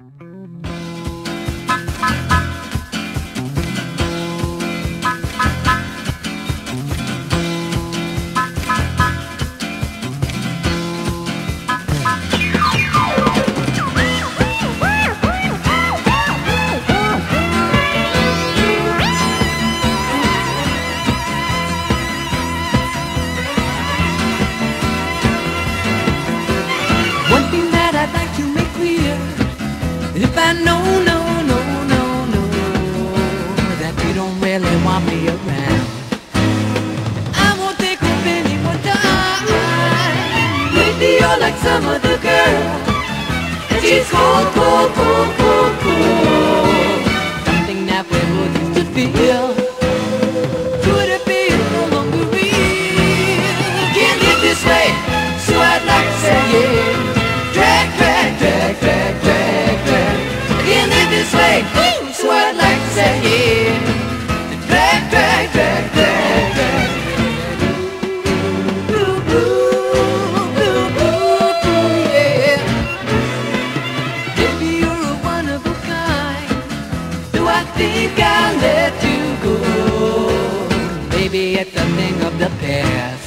One thing that I'd like to make clear, if I know that you don't really want me around, I won't take up any more time. Maybe you're like some other girl, and she's cold. Something that we both used to feel, could it be no longer real? Can't get this way, so I'd like to say yeah. Drag. Can't live this way, so I'd like to say yeah. Drag. Ooh, yeah. Baby, you're a one of a kind. Do I think I'll let you go? Maybe it's a thing of the past.